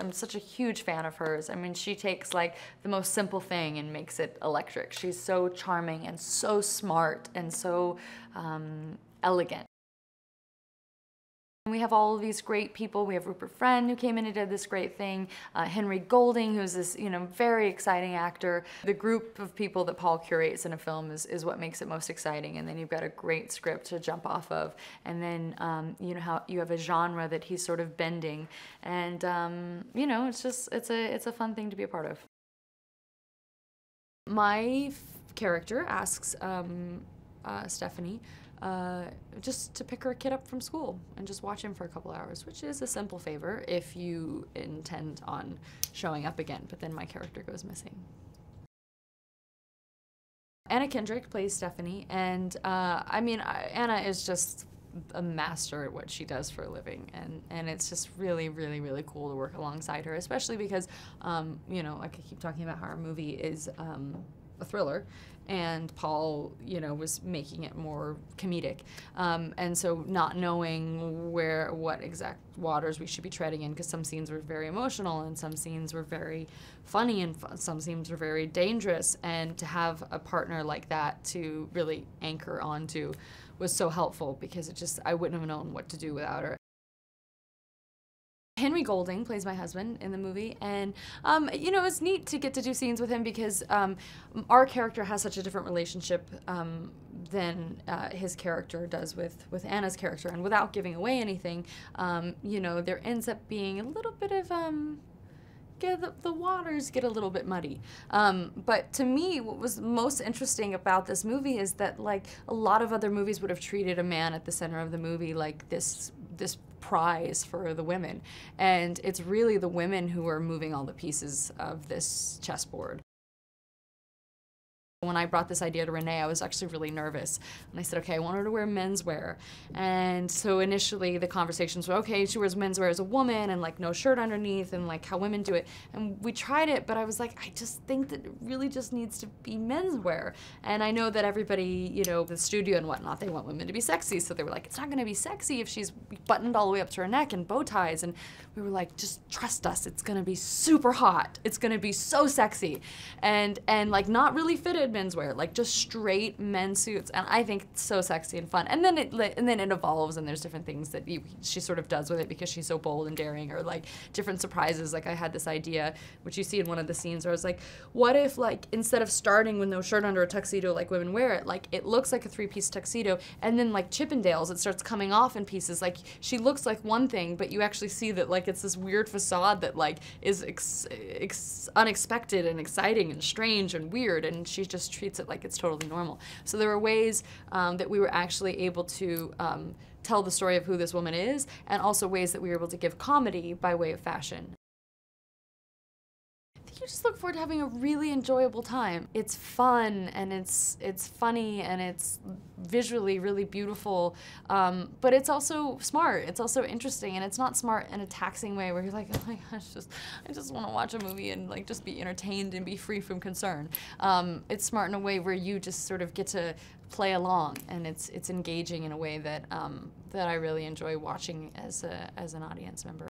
I'm such a huge fan of hers. I mean, she takes like the most simple thing and makes it electric. She's so charming and so smart and so elegant. We have all of these great people. We have Rupert Friend, who came in and did this great thing. Henry Golding, who's this, very exciting actor. The group of people that Paul curates in a film is what makes it most exciting. And then you've got a great script to jump off of. And then, how you have a genre that he's sort of bending. And, it's a fun thing to be a part of. My character asks Stephanie just to pick her kid up from school and just watch him for a couple hours, which is a simple favor if you intend on showing up again, but then my character goes missing. Anna Kendrick plays Stephanie, and Anna is just a master at what she does for a living, and it's just really, really, really cool to work alongside her, especially because, like I keep talking about how our movie is a thriller, and Paul, was making it more comedic, and so not knowing what exact waters we should be treading in, because some scenes were very emotional and some scenes were very funny and some scenes were very dangerous, and to have a partner like that to really anchor onto was so helpful, because I wouldn't have known what to do without her. Henry Golding plays my husband in the movie, and it's neat to get to do scenes with him because our character has such a different relationship than his character does with Anna's character, and without giving away anything, there ends up being a little bit of the waters get a little bit muddy. But to me, what was most interesting about this movie is that, like, a lot of other movies would have treated a man at the center of the movie like this prize for the women. And it's really the women who are moving all the pieces of this chessboard. When I brought this idea to Renee, I was actually really nervous. And I said, okay, I want her to wear menswear. And so initially the conversations were, okay, she wears menswear as a woman and like no shirt underneath and like how women do it. And we tried it, but I was like, I just think that it really just needs to be menswear. And I know that everybody, the studio and whatnot, they want women to be sexy. So they were like, it's not gonna be sexy if she's buttoned all the way up to her neck and bow ties. And we were like, just trust us, it's gonna be super hot. It's gonna be so sexy. And like not really fitted menswear, like just straight men's suits, and I think it's so sexy and fun. And then it evolves, and there's different things that she sort of does with it because she's so bold and daring, or like different surprises. Like I had this idea, which you see in one of the scenes, where I was like, what if like instead of starting with no shirt under a tuxedo like women wear it, like it looks like a three-piece tuxedo, and then like Chippendales, it starts coming off in pieces. Like she looks like one thing, but you actually see that like it's this weird facade that like is unexpected and exciting and strange and weird, and she just treats it like it's totally normal. So there were ways that we were actually able to tell the story of who this woman is, and also ways that we were able to give comedy by way of fashion. I think you just look forward to having a really enjoyable time. It's fun, and it's funny, and it's visually really beautiful, but it's also smart. It's also interesting, and it's not smart in a taxing way where you're like, oh my gosh, I just want to watch a movie and like just be entertained and be free from concern. It's smart in a way where you just sort of get to play along, and it's engaging in a way that that I really enjoy watching as an audience member.